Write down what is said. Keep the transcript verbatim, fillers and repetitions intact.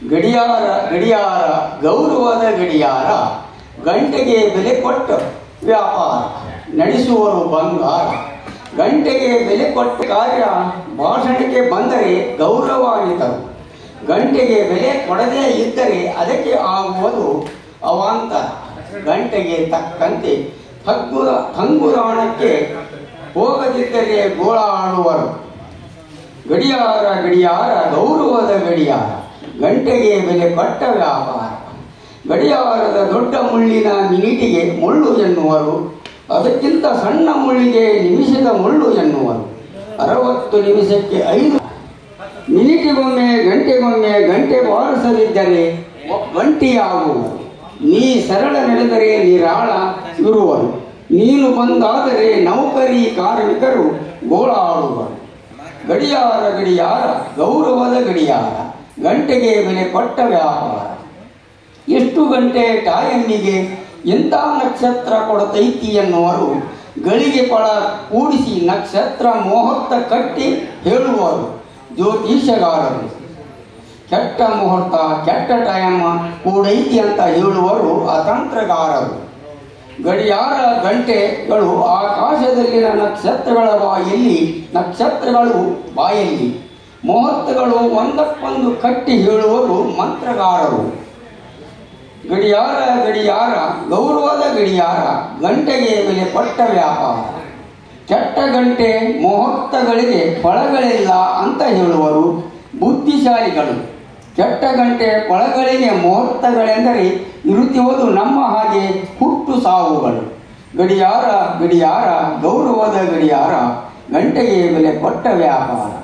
ಗಡಿಯಾರ ಗಡಿಯಾರ ಗೌರವದ ಗಡಿಯಾರ, ಗಂಟೆಗೆ ಬೆಲೆ ಕೊಟ್ಟ ವ್ಯಾಪಾರ ನಡೆಸುವರು ಬಂಗಾರ. ಗಂಟೆಗೆ ಬೆಲೆ ಕೊಟ್ಟ ಕಾರ್ಯ ಭಾಷಣಕ್ಕೆ ಬಂದರೆ ಗೌರವಾನ್ವಿತರು. ಗಂಟೆಗೆ ಬೆಲೆ ಕೊಡದೇ ಇದ್ದರೆ ಅದಕ್ಕೆ ಆಗುವುದು ಅವಾಂತರ. ಗಂಟೆಗೆ ತಕ್ಕಂತೆ ಹಗ್ಗುರ ಹಂಗುರಾಣಕ್ಕೆ ಹೋಗದಿದ್ದರೆ ಗೋಳಾಡುವರು. ಗಡಿಯಾರ ಗಡಿಯಾರ ಗೌರವದ ಗಡಿಯಾರ, ಗಂಟೆಗೆ ಬೆಲೆ ಕೊಟ್ಟ ವ್ಯಾಪಾರ. ಗಡಿಯಾರದ ದೊಡ್ಡ ಮುಳ್ಳಿನ ಮಿನಿಟಿಗೆ ಮುಳ್ಳು ಎನ್ನುವರು, ಅದಕ್ಕಿಂತ ಸಣ್ಣ ಮುಳ್ಳಿಗೆ ನಿಮಿಷದ ಮುಳ್ಳು ಎನ್ನುವರು. ಅರವತ್ತು ನಿಮಿಷಕ್ಕೆ ಐದು ಮಿನಿಟಿಗೊಮ್ಮೆ ಗಂಟೆಗೊಮ್ಮೆ ಗಂಟೆ ಬಾರಿಸದಿದ್ದರೆ ಗಂಟೆಯಾಗುವುದು. ನೀ ಸರಳ ನಡೆದರೆ ನಿರಾಳ ಇರುವರು, ನೀನು ಬಂದಾದರೆ ನೌಕರಿ ಕಾರ್ಮಿಕರು ಗೋಳಾಡುವರು. ಗಡಿಯಾರ ಗಡಿಯಾರ ಗೌರವದ ಗಡಿಯಾರ, ಗಂಟೆಗೆ ಬೆಲೆ ಕೊಟ್ಟ ವ್ಯಾಪಾರ. ಎಷ್ಟು ಗಂಟೆ ಟೈಮಿಗೆ ಎಂಥ ನಕ್ಷತ್ರ ಕೊಡತೈತಿ ಎನ್ನುವರು, ಗಳಿಗೆ ಫಳ ಕೂಡಿಸಿ ನಕ್ಷತ್ರ ಮುಹೂರ್ತ ಕಟ್ಟಿ ಹೇಳುವರು ಜ್ಯೋತಿಷಗಾರರು. ಕೆಟ್ಟ ಮುಹೂರ್ತ ಕೆಟ್ಟ ಟೈಮ್ ಕೂಡೈತಿ ಅಂತ ಹೇಳುವರು ಅತಂತ್ರಗಾರರು. ಗಡಿಯಾರ ಗಂಟೆಗಳು ಆಕಾಶದಲ್ಲಿನ ನಕ್ಷತ್ರಗಳ ಬಾಯಲ್ಲಿ, ನಕ್ಷತ್ರಗಳು ಬಾಯಲ್ಲಿ. ಮುಹೂರ್ತಗಳು ಒಂದಕ್ಕೊಂದು ಕಟ್ಟಿ ಹೇಳುವರು ಮಂತ್ರಗಾರರು. ಗಡಿಯಾರ ಗಡಿಯಾರ ಗೌರವದ ಗಡಿಯಾರ, ಗಂಟೆಗೆ ಬೆಲೆ ಕೊಟ್ಟ ವ್ಯಾಪಾರ. ಕೆಟ್ಟ ಗಂಟೆ ಮುಹೂರ್ತಗಳಿಗೆ ಫಳಗಳಿಲ್ಲ ಅಂತ ಹೇಳುವರು ಬುದ್ಧಿಶಾಲಿಗಳು. ಕೆಟ್ಟ ಗಂಟೆ ಫಳಗಳಿಗೆ ಮುಹೂರ್ತಗಳೆಂದರೆ ಇರುತ್ತಿರುವುದು ನಮ್ಮ ಹಾಗೆ ಹುಟ್ಟು ಸಾವುಗಳು. ಗಡಿಯಾರ ಗಡಿಯಾರ ಗೌರವದ ಗಡಿಯಾರ, ಗಂಟೆಗೆ ಬೆಲೆ ಕೊಟ್ಟ ವ್ಯಾಪಾರ.